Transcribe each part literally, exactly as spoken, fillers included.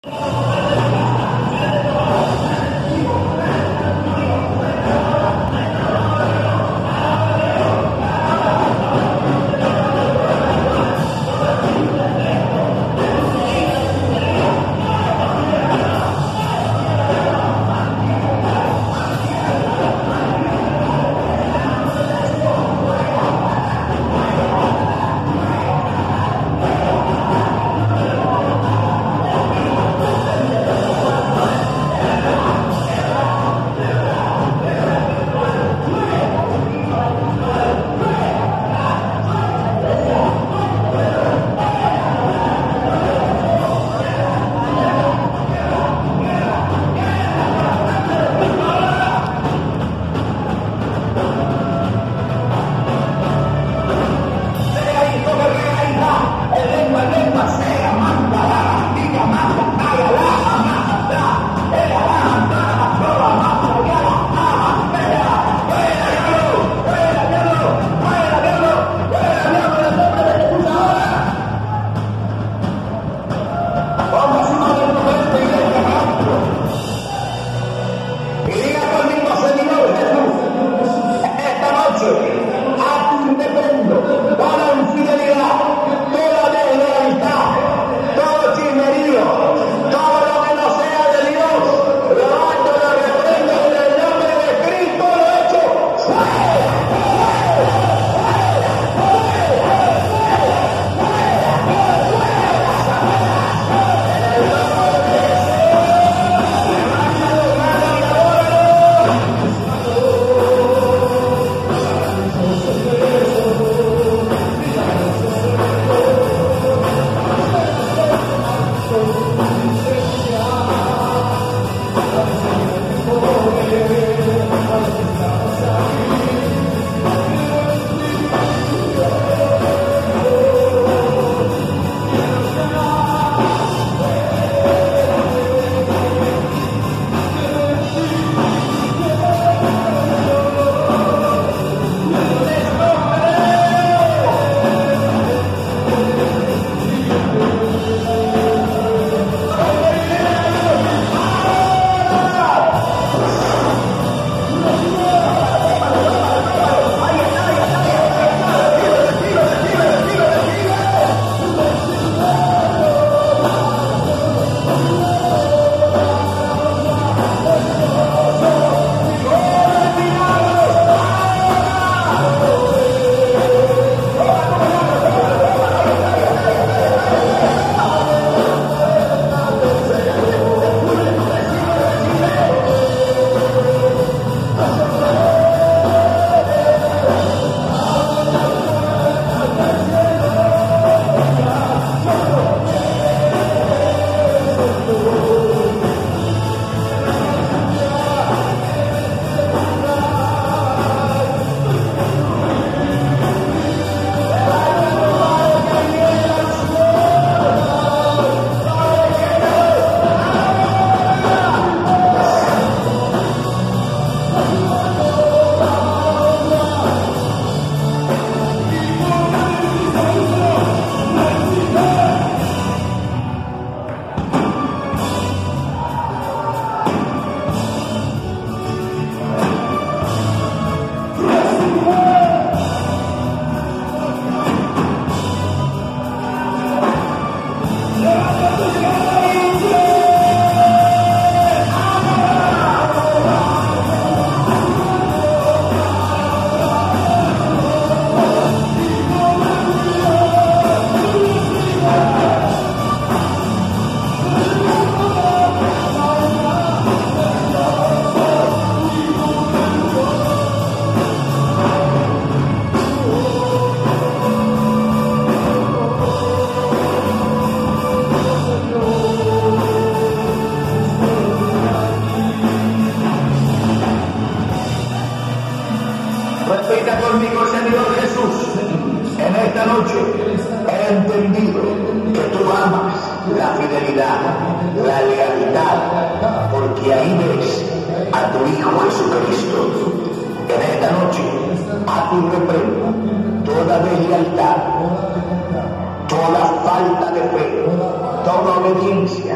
toda falta de fe, toda obediencia,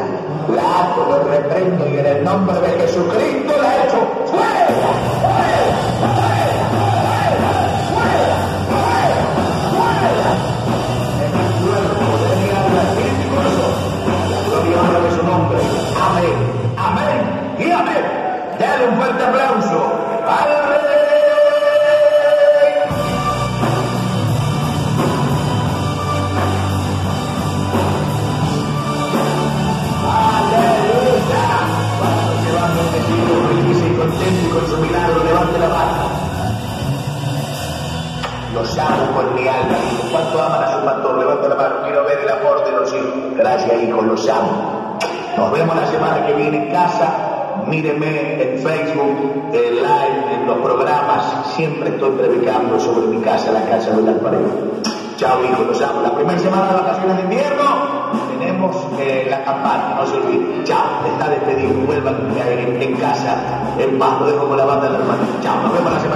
La ato, lo reprendo y en el nombre de Jesucristo la echo fuera, fuera, fuera, fuera, fuera, fuera, fuera. En el cuerpo de mi alma, espíritu y corazón. La gloria y honra de su nombre. Amén, amén y amén. Dale un fuerte aplauso al Rey. Contento y con su milagro, levante la mano. Los amo con mi alma. ¿Cuánto aman a su pastor? Levante la mano. Quiero ver el amor de los hijos. Gracias, hijos, los amo. Nos vemos la semana que viene en casa. Mírenme en Facebook, en live, en los programas. Siempre estoy predicando sobre mi casa, la casa del Alfarero. Chao, hijos, los amo. La primera semana de vacaciones de invierno tenemos eh, la campaña, no se olviden. Chao, está despedido. Vuelvan en, en casa, en paz. Lo dejo con la banda de la hermana. Chao, nos vemos la semana.